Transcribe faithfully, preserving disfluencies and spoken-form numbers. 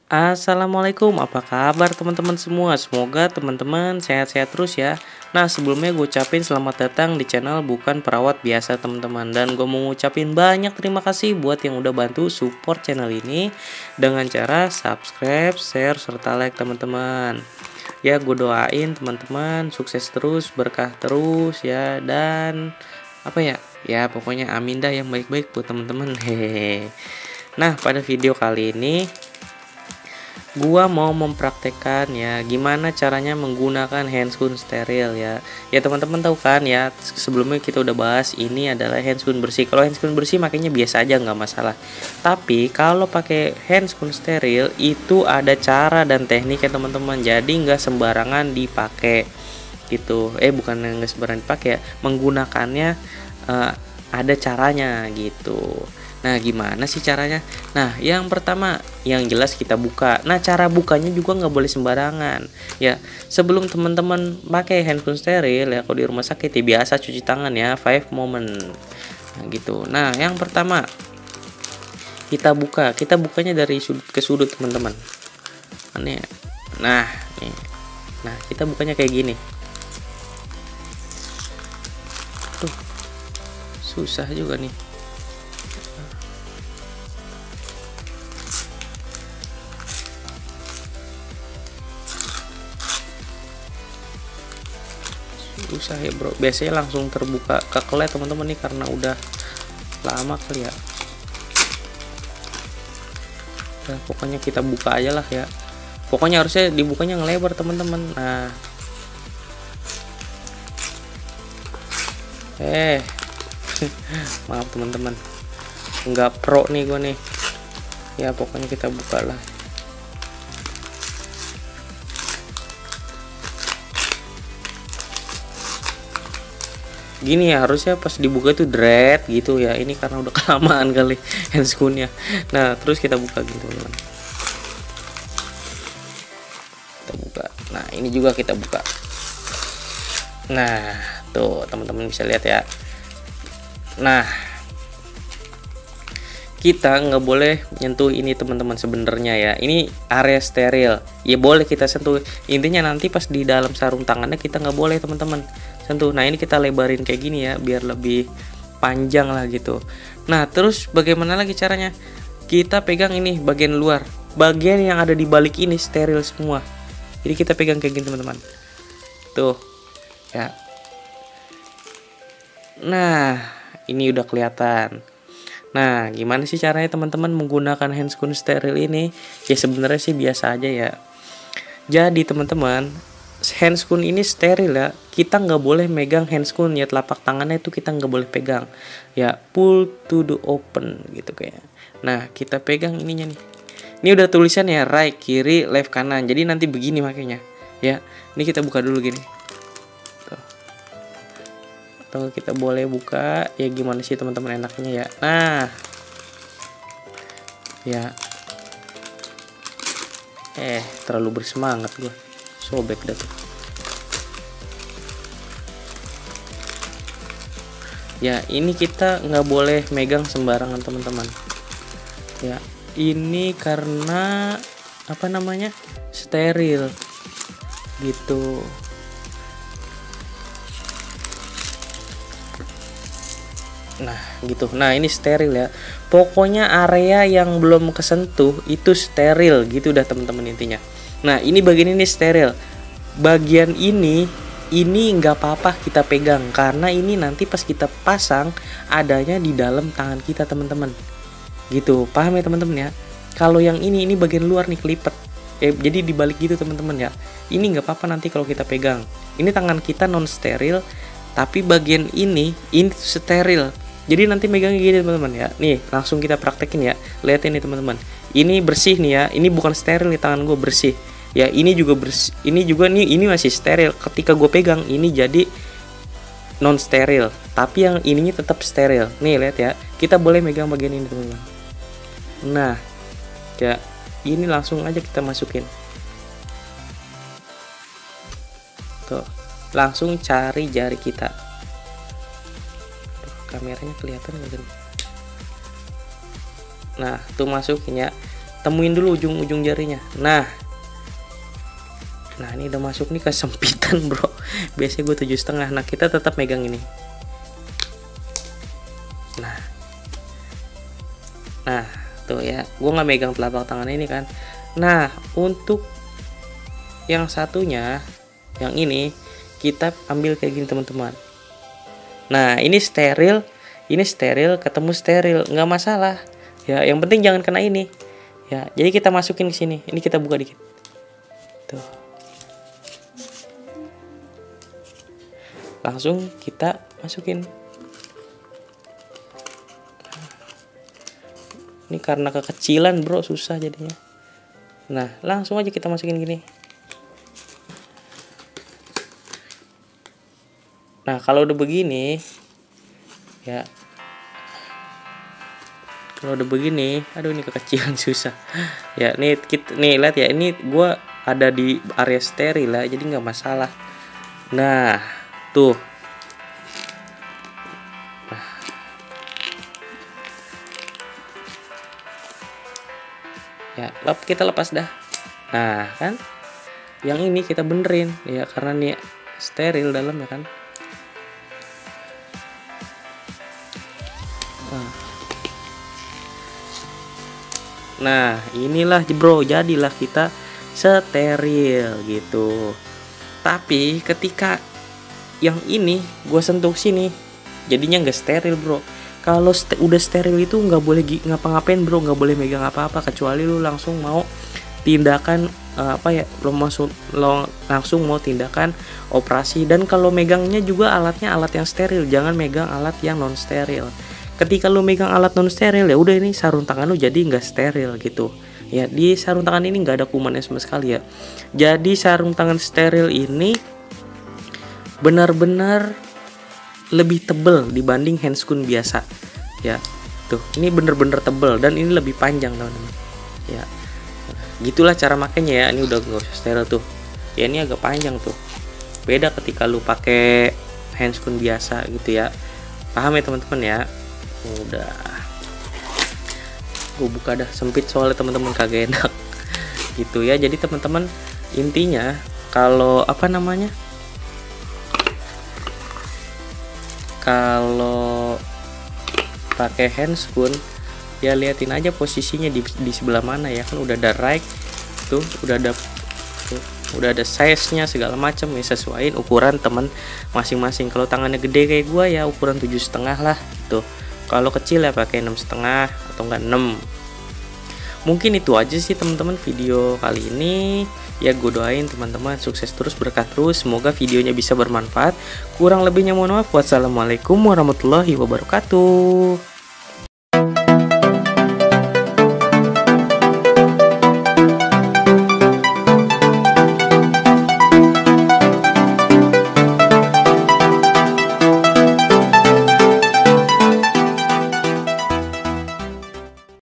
Assalamualaikum, apa kabar teman-teman semua? Semoga teman-teman sehat-sehat terus ya. Nah, sebelumnya gue ucapin selamat datang di channel Bukan Perawat Biasa teman-teman. Dan gue mau ngucapin banyak terima kasih buat yang udah bantu support channel ini dengan cara subscribe, share, serta like teman-teman. Ya, gue doain teman-teman sukses terus, berkah terus ya. Dan apa ya? Ya, pokoknya amin dah yang baik-baik buat teman-teman. Hehehe. Nah, pada video kali ini gua mau mempraktekkan ya gimana caranya menggunakan handscoon steril ya. Ya teman-teman tahu kan ya, sebelumnya kita udah bahas ini adalah handscoon bersih. Kalau handscoon bersih makanya biasa aja nggak masalah. Tapi kalau pakai handscoon steril itu ada cara dan tekniknya teman-teman. Jadi nggak sembarangan dipakai gitu. Eh bukan nggak sembarangan dipakai ya, menggunakannya eh, ada caranya gitu. Nah, gimana sih caranya? Nah, yang pertama, yang jelas kita buka. Nah, cara bukanya juga nggak boleh sembarangan. Ya, sebelum teman-teman pakai handphone steril ya, kalau di rumah sakit ya biasa cuci tangan ya, five moment. Nah, gitu. Nah, yang pertama kita buka. Kita bukanya dari sudut ke sudut, teman-teman. Aneh. Nah, nih. Nah, kita bukanya kayak gini. Tuh. Susah juga nih. Susah ya bro, biasanya langsung terbuka kekelet teman-teman nih karena udah lama kali ya. Nah, pokoknya kita buka aja lah ya, pokoknya harusnya dibukanya ngelebar teman-teman. Nah eh maaf teman-teman, nggak pro nih gue nih ya, pokoknya kita buka lah. Gini ya, harusnya pas dibuka itu dread gitu ya, ini karena udah kelamaan kali handscoonnya. Nah terus kita buka gitu teman-teman, kita buka. Nah ini juga kita buka. Nah tuh teman-teman bisa lihat ya. Nah kita nggak boleh nyentuh ini teman-teman sebenarnya ya, ini area steril ya, boleh kita sentuh, intinya nanti pas di dalam sarung tangannya kita nggak boleh teman-teman sentuh. Nah ini kita lebarin kayak gini ya biar lebih panjang lah gitu. Nah terus bagaimana lagi caranya? Kita pegang ini bagian luar, bagian yang ada di balik ini steril semua, jadi kita pegang kayak gini teman-teman tuh ya. Nah ini udah kelihatan. Nah gimana sih caranya teman-teman menggunakan handscoon steril ini? Ya sebenarnya sih biasa aja ya. Jadi teman-teman, handscoon ini steril ya, kita nggak boleh megang handscoon ya, telapak tangannya itu kita nggak boleh pegang ya, pull to the open gitu kayak. Nah kita pegang ininya nih, ini udah tulisan ya right kiri left kanan, jadi nanti begini makanya ya. Ini kita buka dulu gini tuh. Atau kita boleh buka ya, gimana sih teman-teman enaknya ya. Nah ya eh terlalu bersemangat gue, sobek dah tuh ya. Ini kita nggak boleh megang sembarangan teman-teman ya, ini karena apa namanya, steril gitu. Nah gitu, nah ini steril ya, pokoknya area yang belum kesentuh itu steril gitu udah teman-teman intinya. Nah ini bagian ini steril, bagian ini ini nggak apa-apa kita pegang karena ini nanti pas kita pasang adanya di dalam tangan kita teman-teman gitu, paham ya teman-teman ya. Kalau yang ini ini bagian luar nih kelipet eh, jadi dibalik gitu teman-teman ya, ini nggak apa-apa nanti kalau kita pegang. Ini tangan kita non steril tapi bagian ini ini steril, jadi nanti megangnya gini teman-teman ya. Nih langsung kita praktekin ya, lihat ini teman-teman, ini bersih nih ya, ini bukan steril nih, tangan gue bersih ya. Ini juga bersih, ini juga nih, ini masih steril. Ketika gue pegang ini jadi non steril, tapi yang ininya tetap steril. Nih lihat ya, kita boleh megang bagian ini teman-teman. Nah ya ini langsung aja kita masukin tuh, langsung cari jari kita. Kameranya kelihatan nggak? Nah tuh masukin ya, temuin dulu ujung-ujung jarinya. Nah nah ini udah masuk nih, kesempitan bro. Biasanya gue tujuh setengah. Nah kita tetap megang ini. Nah nah tuh ya, gue nggak megang telapak tangan ini kan. Nah untuk yang satunya, yang ini kita ambil kayak gini teman-teman. Nah ini steril, ini steril ketemu steril, nggak masalah ya, yang penting jangan kena ini ya. Jadi kita masukin ke sini, ini kita buka dikit tuh, langsung kita masukin. Ini karena kekecilan bro, susah jadinya. Nah langsung aja kita masukin gini. Nah kalau udah begini ya, kalau udah begini, aduh ini kekecilan susah ya. Nih kita nih lihat ya, ini gua ada di area steril lah, jadi nggak masalah. Nah tuh, nah. Ya lep, kita lepas dah. Nah kan yang ini kita benerin ya, karena nih steril dalam ya kan. Nah inilah bro, jadilah kita steril gitu. Tapi ketika yang ini gue sentuh sini, jadinya nggak steril bro. Kalau st udah steril itu nggak boleh ngapa-ngapain bro, nggak boleh megang apa-apa, kecuali lu langsung mau tindakan uh, apa ya, lo masuk lo langsung mau tindakan operasi. Dan kalau megangnya juga alatnya alat yang steril, jangan megang alat yang non steril. Ketika lu megang alat non steril ya udah, ini sarung tangan lu jadi nggak steril gitu ya. Di sarung tangan ini nggak ada kumannya sama sekali ya. Jadi sarung tangan steril ini benar-benar lebih tebel dibanding handscoon biasa ya. Tuh ini bener-bener tebel dan ini lebih panjang teman-teman ya. Gitulah cara makainya ya. Ini udah nggak usah steril tuh ya, ini agak panjang tuh. Beda ketika lu pakai handscoon biasa gitu ya. Paham ya teman-teman ya? Udah gue buka dah, sempit soalnya teman-teman, kagak enak gitu ya. Jadi teman-teman intinya kalau apa namanya, kalau pakai handscoon ya liatin aja posisinya di, di sebelah mana ya kan. Udah ada right tuh, udah ada tuh, udah ada size nya segala macam ya, sesuaiin ukuran teman masing-masing. Kalau tangannya gede kayak gua ya ukuran tujuh setengah lah tuh. Kalau kecil ya pakai enam setengah atau enggak enam. Mungkin itu aja sih teman-teman video kali ini ya. Gue doain teman-teman sukses terus, berkah terus, semoga videonya bisa bermanfaat. Kurang lebihnya mohon maaf. Wassalamualaikum warahmatullahi wabarakatuh.